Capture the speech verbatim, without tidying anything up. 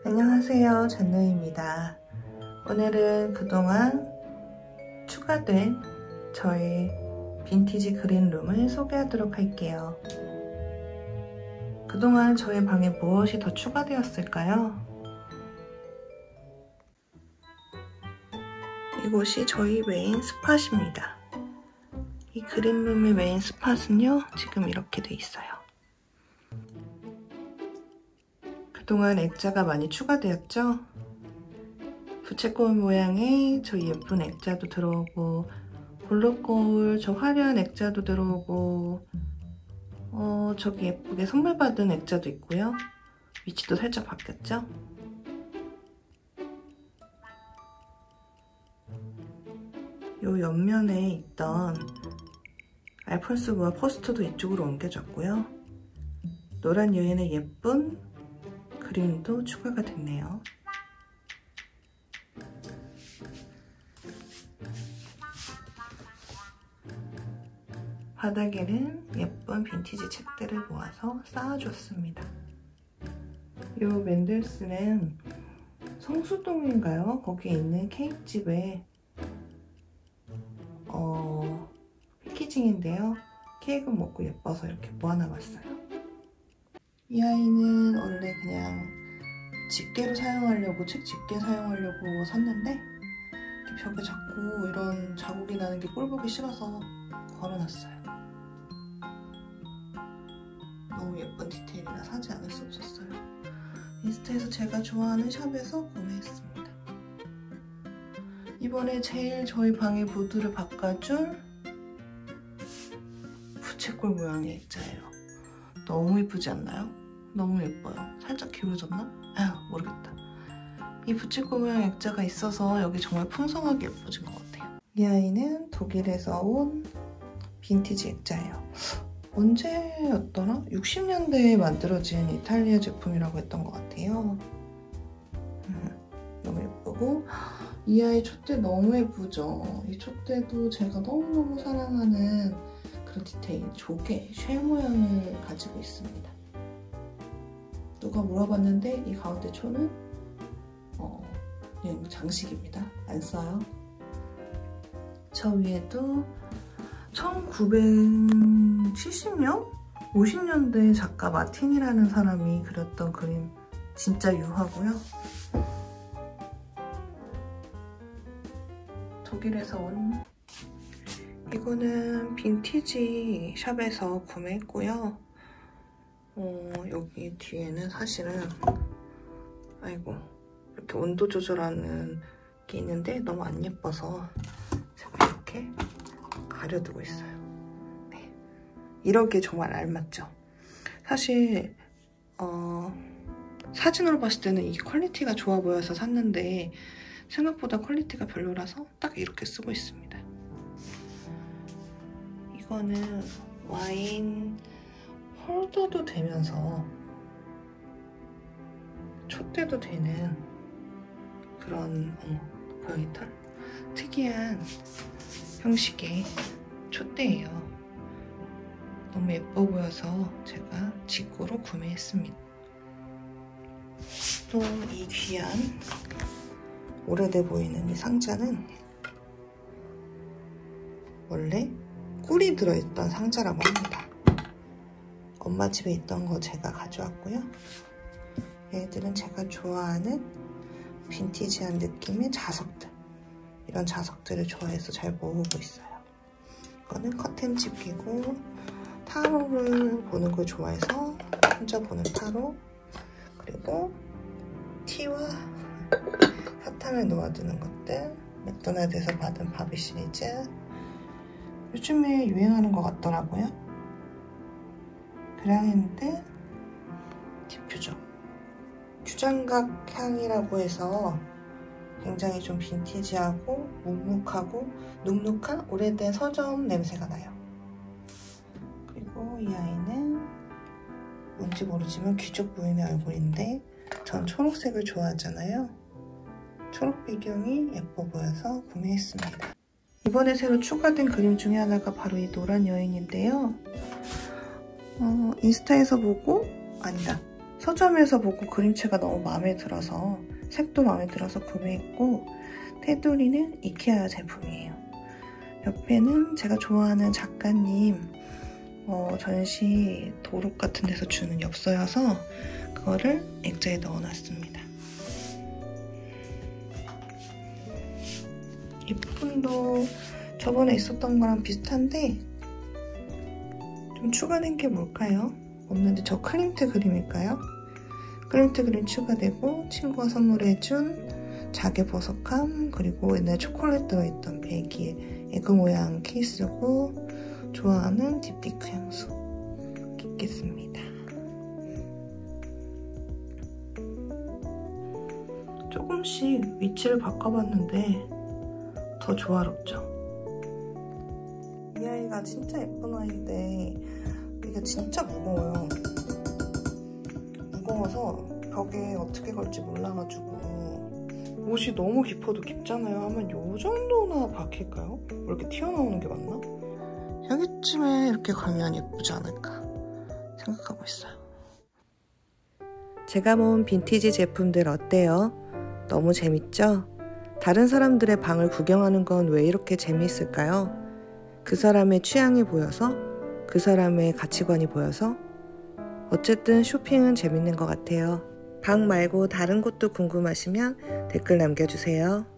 안녕하세요, 잔누입니다. 오늘은 그동안 추가된 저의 빈티지 그린룸을 소개하도록 할게요. 그동안 저의 방에 무엇이 더 추가되었을까요? 이곳이 저희 메인 스팟입니다. 이 그린룸의 메인 스팟은요, 지금 이렇게 돼 있어요. 그동안 액자가 많이 추가되었죠? 부채꼴 모양의 저 예쁜 액자도 들어오고, 볼록거울 저 화려한 액자도 들어오고, 어, 저기 예쁘게 선물 받은 액자도 있고요. 위치도 살짝 바뀌었죠? 요 옆면에 있던 알폰스 부아 포스터도 이쪽으로 옮겨졌고요. 노란 여인의 예쁜 그림도 추가가 됐네요. 바닥에는 예쁜 빈티지 책들을 모아서 쌓아줬습니다. 이 맨들스는 성수동인가요? 거기에 있는 케이크집에 어, 패키징인데요. 케이크 먹고 예뻐서 이렇게 모아놔봤어요. 이 아이는 원래 그냥 집게로 사용하려고, 책 집게 사용하려고 샀는데 벽에 자꾸 이런 자국이 나는 게 꼴보기 싫어서 걸어놨어요. 너무 예쁜 디테일이라 사지 않을 수 없었어요. 인스타에서 제가 좋아하는 샵에서 구매했습니다. 이번에 제일 저희 방의 무드를 바꿔줄 부채꼴 모양의 액자예요. 너무 예쁘지 않나요? 너무 예뻐요. 살짝 기울어졌나? 아휴, 모르겠다. 이 부채꼴 모양 액자가 있어서 여기 정말 풍성하게 예뻐진 것 같아요. 이 아이는 독일에서 온 빈티지 액자예요. 언제였더라? 육십 년대에 만들어진 이탈리아 제품이라고 했던 것 같아요. 음, 너무 예쁘고, 이 아이 촛대 너무 예쁘죠? 이 촛대도 제가 너무너무 사랑하는 그런 디테일, 조개, 쉘 모양을 가지고 있습니다. 누가 물어봤는데 이 가운데 초는 어, 그냥 장식입니다. 안 써요. 저 위에도 천구백칠십 년? 오십 년대 작가 마틴이라는 사람이 그렸던 그림 진짜 유화고요. 독일에서 온 이거는 빈티지 샵에서 구매했고요. 어, 여기 뒤에는 사실은 아이고 이렇게 온도 조절하는 게 있는데 너무 안 예뻐서 제가 이렇게 가려두고 있어요. 네. 이러기에 정말 알맞죠? 사실 어, 사진으로 봤을 때는 이 퀄리티가 좋아 보여서 샀는데 생각보다 퀄리티가 별로라서 딱 이렇게 쓰고 있습니다. 이거는 와인 홀더도 되면서 촛대도 되는 그런 어, 고양이털? 특이한 형식의 촛대예요. 너무 예뻐 보여서 제가 직구로 구매했습니다. 또 이 귀한 오래돼 보이는 이 상자는 원래 꿀이 들어있던 상자라고 합니다. 엄마 집에 있던 거 제가 가져왔고요. 얘들은 제가 좋아하는 빈티지한 느낌의 자석들, 이런 자석들을 좋아해서 잘 모으고 있어요. 이거는 커튼 집기고, 타로를 보는 걸 좋아해서 혼자 보는 타로, 그리고 티와 사탕을 놓아두는 것들, 맥도날드에서 받은 바비 시리즈. 요즘에 유행하는 것 같더라고요. 그랑핸드 디퓨저. 주장각 향이라고 해서 굉장히 좀 빈티지하고 묵묵하고 눅눅한 오래된 서점 냄새가 나요. 그리고 이 아이는 뭔지 모르지만 귀족 부인의 얼굴인데 전 초록색을 좋아하잖아요. 초록 배경이 예뻐 보여서 구매했습니다. 이번에 새로 추가된 그림 중에 하나가 바로 이 노란 여인인데요. 어, 인스타에서 보고, 아니다, 서점에서 보고 그림체가 너무 마음에 들어서, 색도 마음에 들어서 구매했고, 테두리는 이케아 제품이에요. 옆에는 제가 좋아하는 작가님 어, 전시 도록 같은 데서 주는 엽서여서 그거를 액자에 넣어놨습니다. 립분도 저번에 있었던 거랑 비슷한데 좀 추가된 게 뭘까요? 없는데 저 클림트 그림일까요? 클림트 그림 추가되고 친구가 선물해준 자개 버섯감, 그리고 옛날에 초콜릿 들어있던 배기에 에그 모양 케이스고 좋아하는 딥티크 향수 끼겠습니다. 조금씩 위치를 바꿔봤는데 더 조화롭죠? 이 아이가 진짜 예쁜 아이인데 이게 진짜 무거워요. 무거워서 벽에 어떻게 걸지 몰라가지고 옷이 너무 깊어도 깊잖아요 하면 요 정도나 박힐까요? 왜 이렇게 튀어나오는 게 맞나? 여기쯤에 이렇게 걸면 예쁘지 않을까 생각하고 있어요. 제가 모은 빈티지 제품들 어때요? 너무 재밌죠? 다른 사람들의 방을 구경하는 건 왜 이렇게 재미있을까요? 그 사람의 취향이 보여서? 그 사람의 가치관이 보여서? 어쨌든 쇼핑은 재밌는 것 같아요. 방 말고 다른 곳도 궁금하시면 댓글 남겨주세요.